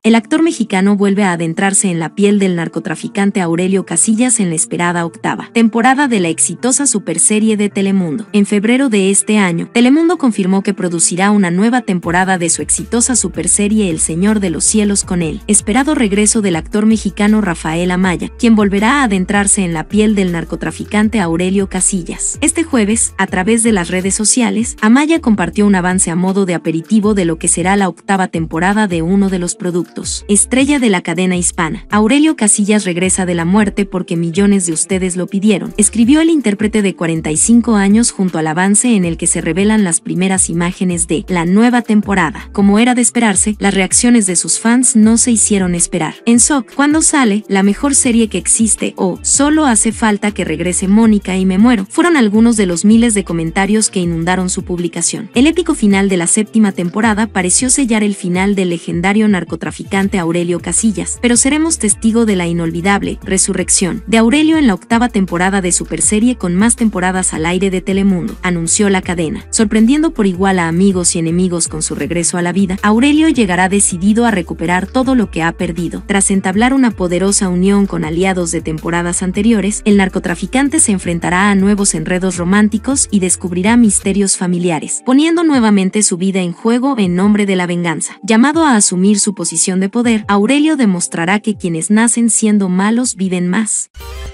El actor mexicano vuelve a adentrarse en la piel del narcotraficante Aurelio Casillas en la esperada octava temporada de la exitosa superserie de Telemundo. En febrero de este año, Telemundo confirmó que producirá una nueva temporada de su exitosa superserie El Señor de los Cielos con el esperado regreso del actor mexicano Rafael Amaya, quien volverá a adentrarse en la piel del narcotraficante Aurelio Casillas. Este jueves, a través de las redes sociales, Amaya compartió un avance a modo de aperitivo de lo que será la octava temporada de uno de los productos estrella de la cadena hispana. Aurelio Casillas regresa de la muerte porque millones de ustedes lo pidieron, escribió el intérprete de 45 años junto al avance en el que se revelan las primeras imágenes de la nueva temporada. Como era de esperarse, las reacciones de sus fans no se hicieron esperar. En SOC, ¿cuándo sale la mejor serie que existe? O solo hace falta que regrese Mónica y me muero, fueron algunos de los miles de comentarios que inundaron su publicación. El épico final de la séptima temporada pareció sellar el final del legendario narcotraficante Aurelio Casillas, pero seremos testigo de la inolvidable resurrección de Aurelio en la octava temporada de superserie con más temporadas al aire de Telemundo, anunció la cadena. Sorprendiendo por igual a amigos y enemigos con su regreso a la vida, Aurelio llegará decidido a recuperar todo lo que ha perdido. Tras entablar una poderosa unión con aliados de temporadas anteriores, el narcotraficante se enfrentará a nuevos enredos románticos y descubrirá misterios familiares, poniendo nuevamente su vida en juego en nombre de la venganza. Llamado a asumir su posición de poder, Aurelio demostrará que quienes nacen siendo malos viven más.